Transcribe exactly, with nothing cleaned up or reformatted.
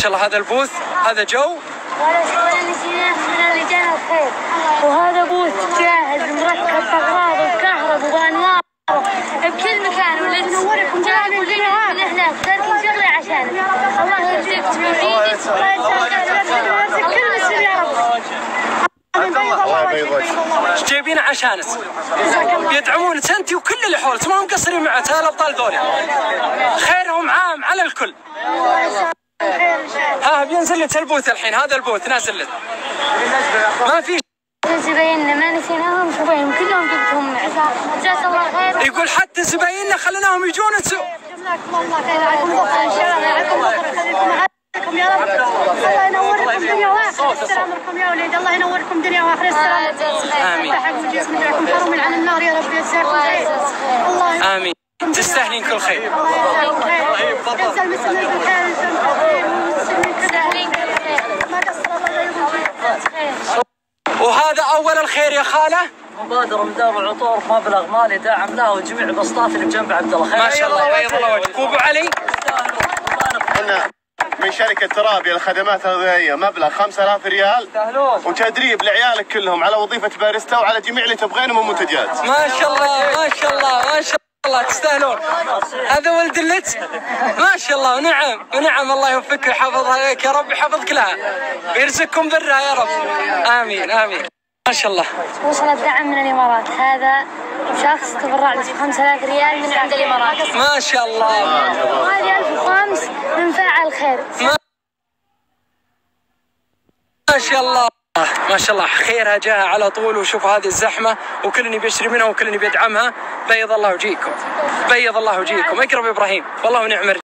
شاء الله. هذا البوث، هذا جو. ولا شغل نسيناه من لجان الخير. وهذا بوث جاهز مركب اغراض وكهرب وانوار بكل مكان. ولا نوركم جاهز كلها هناك تركي شغله عشانك. الله يرزقك ويزيدك. الله يرزقك كل مسلم يا رب. ايش جايبين عشانك؟ يدعمونك انت وكل اللي حولك، ما هم مقصرين معك. هالابطال ذولي خيرهم عام على الكل. ها بينزل لك البوث الحين، هذا البوث نازل لك. ما في زبايننا ما نسيناهم، زباين كلهم جبتهم معنا. جزاك الله خير. يقول حتى زبايننا خليناهم يجون. جزاكم الله خير. عليكم بخير ان شاء الله. عليكم بخير يا رب. الله ينوركم دنيا واخره. السلام عليكم يا وليد. الله ينوركم دنيا واخره. السلام. امين. وجزاكم حرم عن النار يا رب. جزاكم خير. الله امين. تستاهلين كل خير. جزا المسلمين بالخير. ما قصر الله يجزاكم. وهذا اول الخير يا خاله. مبادرة من دار العطور بمبلغ مالي دعمناها وجميع البسطات اللي بجنب عبد الله. ما شاء الله بيض الله وجهك. وابو علي احنا من شركة ترابي الخدمات الغذائية مبلغ خمسة آلاف ريال وتدريب لعيالك كلهم على وظيفة باريستا وعلى جميع اللي تبغينه من منتجات. ما شاء الله ما شاء الله ما شاء الله تستاهلون. هذا ولد اللت ما شاء الله. ونعم ونعم. الله يوفقك ويحفظها عليك يا رب، يحفظك لها ويرزقكم برها يا رب. امين امين. ما شاء الله. وصل الدعم من الامارات. هذا شخص تبرع ب خمسة آلاف ريال من عند الامارات. ما شاء الله. وهذه ألف وخمس من فاعل خير. ما, ما شاء الله ما شاء الله. خيرها جاها على طول. وشوفوا هذه الزحمه وكل بيشتري منها وكل بيدعمها. بيض الله وجيكم، بيض الله وجيكم. اقرب ابراهيم والله ونعم.